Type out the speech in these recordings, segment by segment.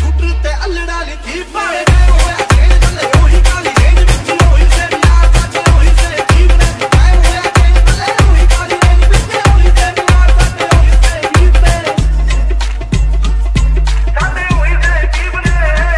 Scooter ਤੇ ਅਲੜਾ ਲਿਖੀ ਪਾਏ ਹੋਇਆ ਚੇਂਜ ਬੱਲੇ ਉਹੀ ਕਾਲੀ ਰੇਂਜ ਵਿੱਚ ਉਹੀ ਸੇ ਯਾਰ ਸਾਡੇ ਉਹੀ ਸੇ ਜੀਵ ਨੇ ਪਾਏ ਹੋਇਆ ਚੇਂਜ ਬੱਲੇ ਉਹੀ ਕਾਲੀ ਰੇਂਜ ਵਿੱਚ ਉਹੀ ਸੇ ਯਾਰ ਸਾਡੇ ਉਹੀ ਸੇ ਜੀਵ ਨੇ ਸਾਡੇ ਉਹੀ ਸੇ ਜੀਵ ਨੇ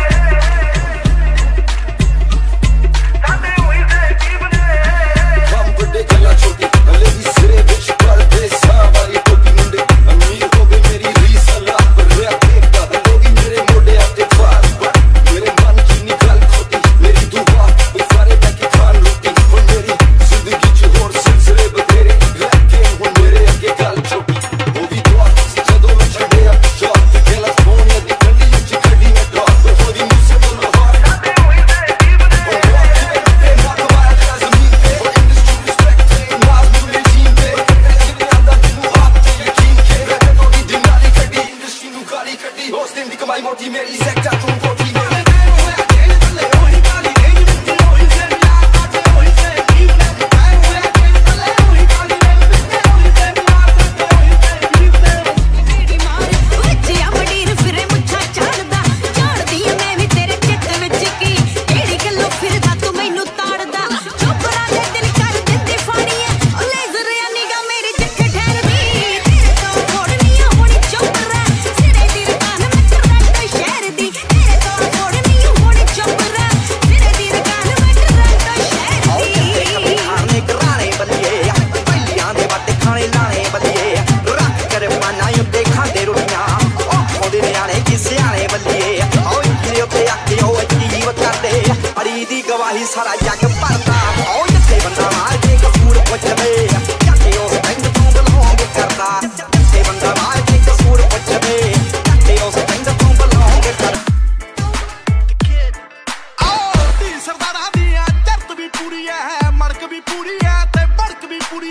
ਸਾਡੇ ਉਹੀ ਸੇ ਜੀਵ ਨੇ ਕੰਮ ਵੱਡੇ ਗੱਲਾਂ ਛੋਟੀ ਹਲੇ ਵੀ ਸਿਰੇ ਵਿੱਚ ਕਰਦੇ ਸਾਹ ਵਾਲੀ ਟੋਪੀ ਮੁੰਡੇ ਅਮੀਰ ਹੋ ਗਏ ਮੇਰੀ ਰੀਸ ਅੱਲਾ ਪਰ ਰੈਪ ਦੇਖਦਾ ਲੋਗੀ ਮੇਰੇ ਮੋਢਿਆਂ ਤੇ ਭਾਰ ਮੇਰੇ ਮਨ ਕੀ ਨੀ ਗੱਲ ਖੋਟੀ ਮੇਰੀ ਦੁਆ ਉਹ ਸਾਰੇ ਬੈ ਕੇ ਖਾਣ ਰੋਟੀ ਹੁਣ ਮੇਰੀ ਜ਼ਿੰਦਗੀ ਚ ਹੋਰ ਸਿਲਸਿਲੇ ਬਥੇਰੇ ਰੈਪ ਗੇਮ ਹੁਣ ਮੇਰੇ ਅੱਗੇ ਗੱਲ ਛੋਟੀ ਉਹ ਵੀ ਦੁਆ ਜਦੋਂ ਮੈਂ ਛੱਡਿਆ ਸ਼ੌਕ ਤੇ ਕੈਲੀਫੋਰਨੀਆ ਦੀ ਠੰਡੀ ਵਿੱਚ ਗੱਡੀ ਮੈਂ ਡ੍ਰੌਪ ਹੋਦੀ ਮੁਝਸੇ ਬੋਲੋ ਹਾਰ ਸਾਡੇ ਹੋਈ ਦੇ ਜੀਵ ਨੇ ਉਹ ਤੇ ਨਾ ਕਮਾਇਆ ਤੇਰਾ ਜ਼ਮੀਨ ਤੇ ਉਹ ਇੰਡਸਟਰੀ ਰਿਸਪੈਕਟ ਤੇ ਨਾਜ਼ ਨੂੰ ਮੇਰੇ ਜੀਨ ਤੇ ਜਿਹੜੇ ਆਂਦਾ ਮੈਨੂੰ ਆਪ ਤੇ ਯਕੀਨ ਕੇ ਰੈਪ ਤੋਂ ਦੀ ਦਿਨਾਲੀ ਕੱਢੀ ਇੰਡਸਟਰੀ ਨੂੰ ਗਾਲੀ ਕੱਢੀ ਉਸ ਦਿਨ ਦੀ ਕਮਾਈ ਮੋਟੀ ਮੇਰੀ ਸੈਕਟਰ ਤੋਂ ਕੋਠੀ ਮੇਰੀ ਹੋਇਆ ਚੇਂਜ ਬੱਲੇ ਉਹੀ ਕਾਲੀ ਰੇਂਜ ਵਿੱਚ ਉਹੀ ਸੇ ਯਾਰ ਸਾਡੇ ਉਹੀ ਸੇ ਜੀਵ ਨੇ ਪਾਏ ਹੋਇਆ ਚੇਂਜ ਬੱਲੇ ਉਹੀ ਕਾਲੀ ਰੇਂਜ ਵਿੱਚ ਉਹੀ ਸੇ ਯਾਰ ਸਾਡੇ ਉਹੀ ਸੇ ਜੀਵ ਨੇ ਤੇਰੀ ਮਾਰ ਵੱਜਿਆ ਮਡੀਰ ਫਿਰੇ ਮੁੱਛਾਂ ਚਾੜਦਾ ਝਾੜਦੀ ਆਂ ਮੈਂ ਵੀ ਤੇਰੇ ਚਿੱਤ ਵਿੱਚ ਕੀ ਕਿਹੜੀ ਗੱਲੋਂ ਫਿਰਦਾ ਤੂੰ ਮੈਨੂੰ ਤਾੜਦਾ ਚੋਪਰਾ ਦੇ ਦਿਲ ਕਰ ਦਿੰਦੀ ਫਾੜੀ ਐ ਉਹ ਲੇਜ਼ਰ ਆ ਨਿਗਾ ਮੇਰੀ ਜਿੱਥੇ ਠਹਿਰਦੀ ਤੇਰੇ ਤੋਂ ਫੋੜਨੀ ਆ ਹੋਣੀ ਚੋਪਰਾ ਸਿਰੇ ਦੀ ਰਕਾਨ ਮੈਂ ਟਰੈਕਟਰ ਸ਼ਹਿਰ ਦੀ ਤੇਰੇ ਤੋਂ ਫੋੜਨੀ ਆ ਹੋਣੀ ਚੋਪਰਾ ਸਿਰੇ ਦੀ ਰਕਾਨ ਮੈਂ ਟਰੈਕਟਰ ਸ਼ਹਿਰ ਦੀ ਖਾਣੇ ਕਰਾਣੇ ਬੱਲੀਏ ਪਹਿਲੀਆਂ ਦੇ ਵੱਟ ਖਾਣੇ ਲਾਣੇ ਬੱਲੀਏ ਰੱਖ ਕਰ ਪਾਣਾ ਉੱਤੇ ਖਾਂਦੇ ਰੋਟੀਆਂ ਉਹ ਆਉਂਦੇ ਨਿਆਣੇ ਕੀ ਸਿਆਣੇ ਬੱਲੀਏ ਓ ਇੱਥੇ ਉੱਤੇ ਆਕੇ ਉਹ ਅਜੀਬ ਕਰਦੇ ਅੜੀ ਦੀ ਗਵਾਹੀ ਸਾਰਾ ਜੱਗ ਭਰਦਾ ਓ ਜਿੱਥੇ ਬੰਦਾ ਮਾਰ ਕੇ ਕਸੂਰ ਪੁੱਛਵੇ ਚੱਕੇ ਉਸ ਪਿੰਡ ਤੋਂ ਬਿਲੋਂਗ ਕਰਦਾ ਜਿੱਥੇ ਬੰਦਾ ਮਾਰ ਕੇ ਕਸੂਰ ਪੁੱਛਵੇ ਚੱਕੇ ਉਸ ਪਿੰਡ ਤੋਂ ਬਿਲੋਂਗ ਕਰਦਾ ਤੀ ਸਰਦਾਰਾਂ ਦੀਆਂ ਚਰਤ ਵੀ ਪੂਰੀ ਐ ਮੜਕ ਵੀ ਪੂਰੀ ਐ ਤੇ ਬੜਕ ਵੀ ਪੂਰੀ ਐ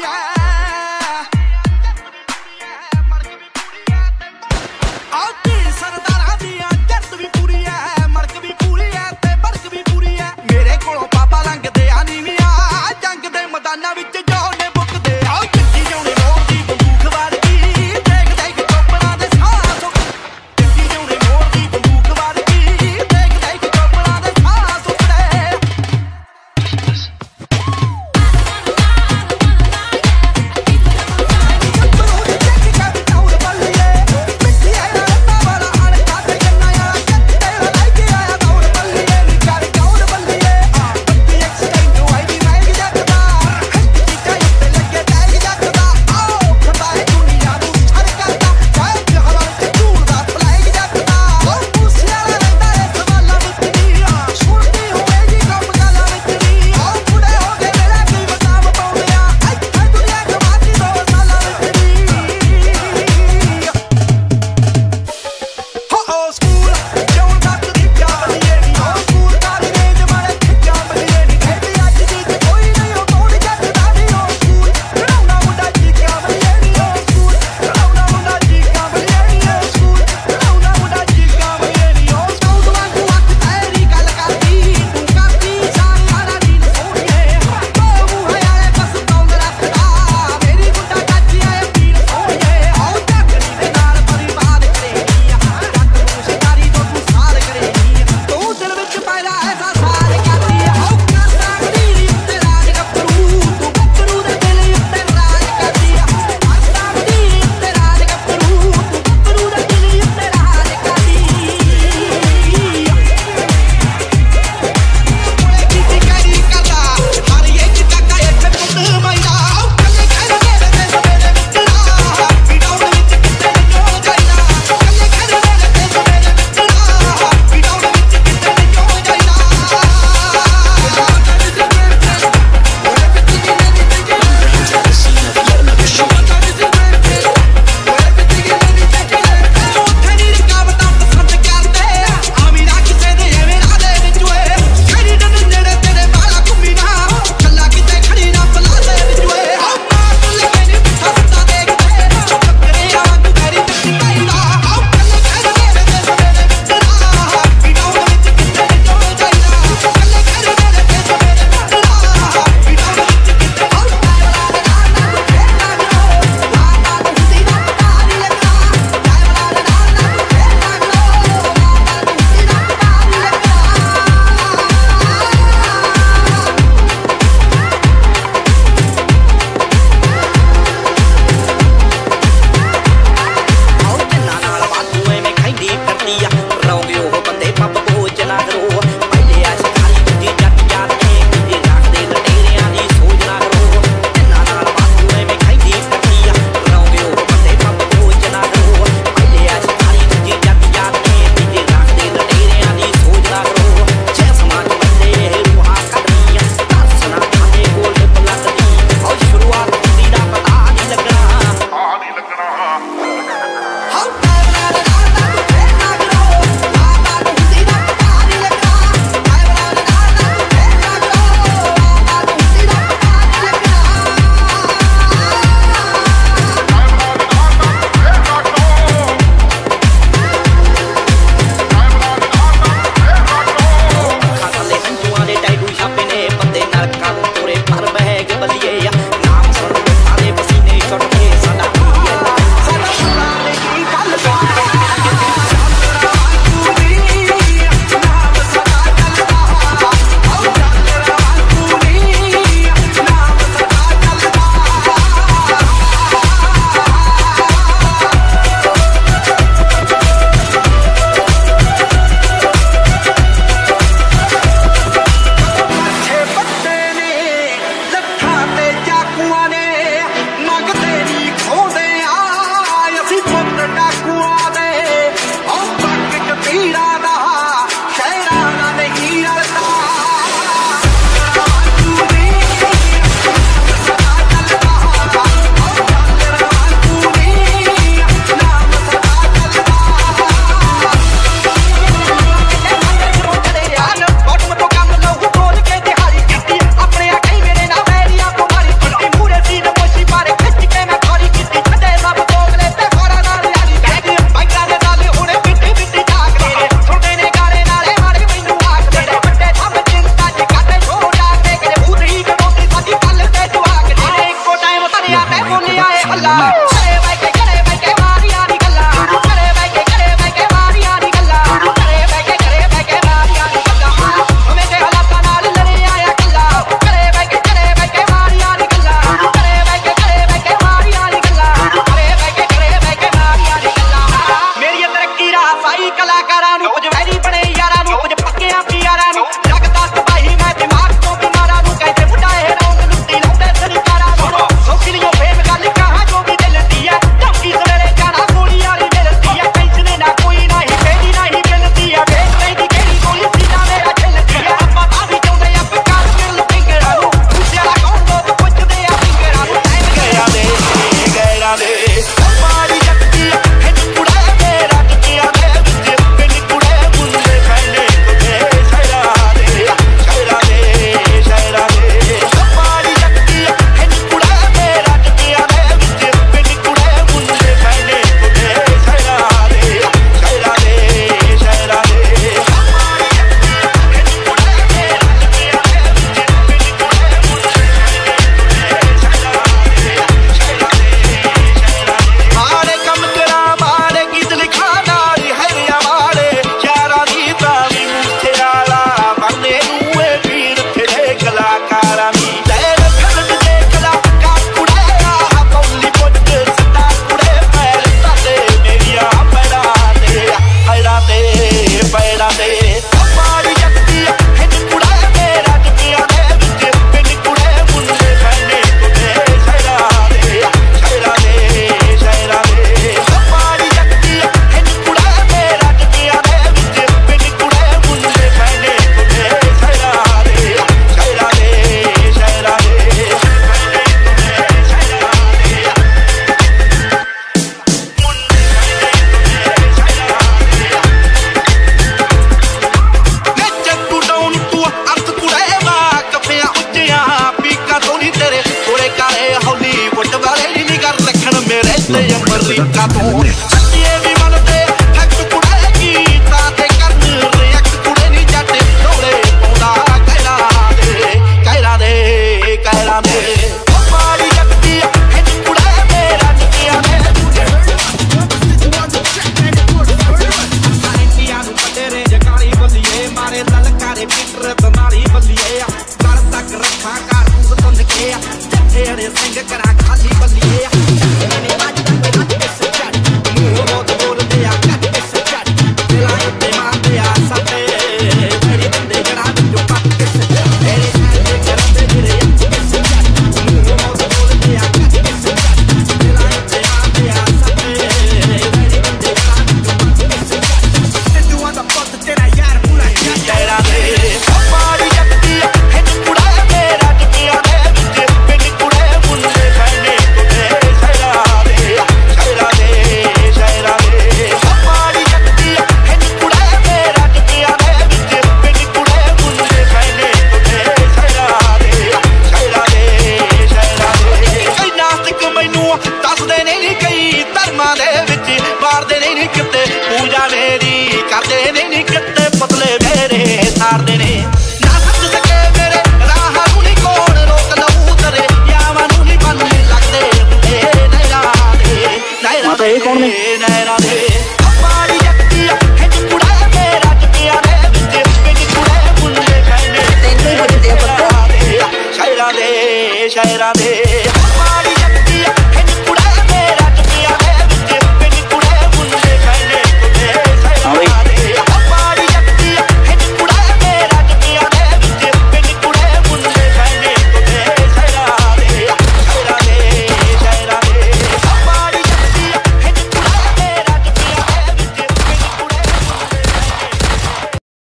ਤੀ ਸਰਦਾਰਾਂ ਦੀਆਂ ਚਰਤ ਵੀ ਪੂਰੀ ਐ ਮੜਕ ਵੀ ਪੂਰੀ ਐ ਤੇ ਬੜਕ ਵੀ ਪੂਰੀ ਐ ਮੇਰੇ ਕੋਲੋਂ ਪਾਪਾ ਲੰਘਦੇ ਆ रहोगे वो बंदे पब बोझ ना करो पहले ऐसे खाली दूजी जट जाते दूजे रखते लटेरियां दी सोच ना करो इन्ना नाल बातूए में खाईदी कटिया रहोगे वो बंदे पब बोझ ना करो पहले ऐसे खाली दूजी जट जाते दूजे रखते लटेरियां दी सोच ना करो छे समाज बंदे रूहा कटनियां दर्शना खाते गोल पलटदी और शुरुआत दी दा पता नहीं लगना ਇਹ ਕੌਣ ਨੇ? ਨੈਣਾ ਦੇ ਮਾਰੀ ਜੱਤੀ ਹੈ ਕੁੜਾ ਮੇਰਾ ਜੱਟਿਆਂ ਦੇ ਵਿੱਚ ਕੁੜੇ ਮੁੰਡੇ ਕਹਿੰਦੇ ਤੈਨੂੰ ਹੀ ਪੁੱਛਦੇ ਆ ਪੁੱਤ। ਸ਼ਾਇਰਾਂ ਦੇ